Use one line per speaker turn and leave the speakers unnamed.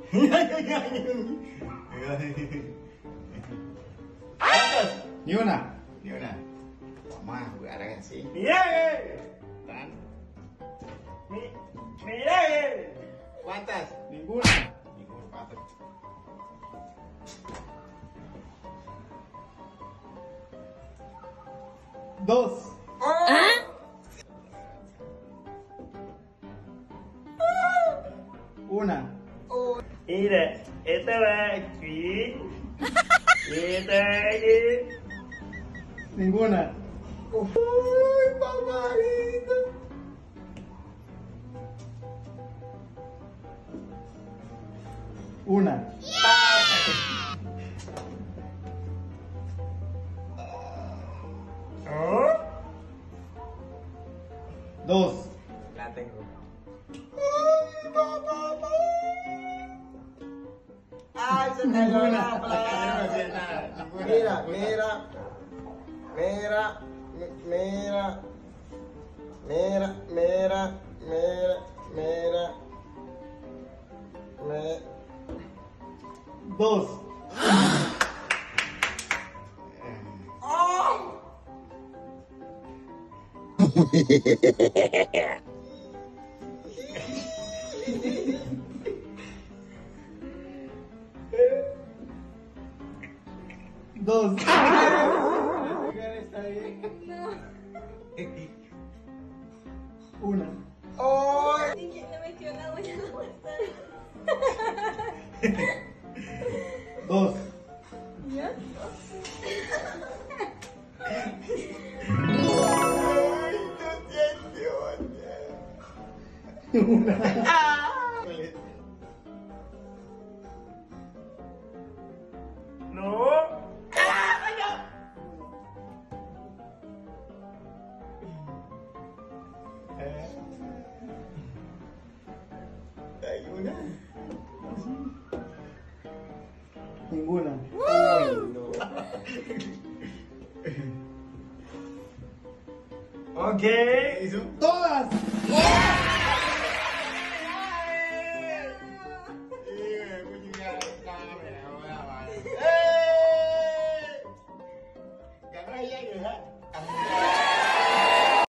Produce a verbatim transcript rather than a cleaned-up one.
¿Cuántas?
Ni una.
Ni una. Vamos a jugar así.
Miracle.
¿Tan?
Mi- Miracle.
¿Cuántas?
Ninguna.
Ningún cuatro.
Dos. Una.
Mira, esta va aquí. Y esta va aquí.
Ninguna.
Uy, papadito.
Una.
¿Oh?
Dos.
La tengo.
Ay, se cayó la plata. Mira, mira, mira, mira, mira, mira, mira, mira, mira.
Dos. Dos. Una.
¡Ay!
¿Quién le metió la uña en la muestra?
Dos.
¿Ya?
No.
Hay una.
Ninguna.
Ok.
Hizo.
Todas.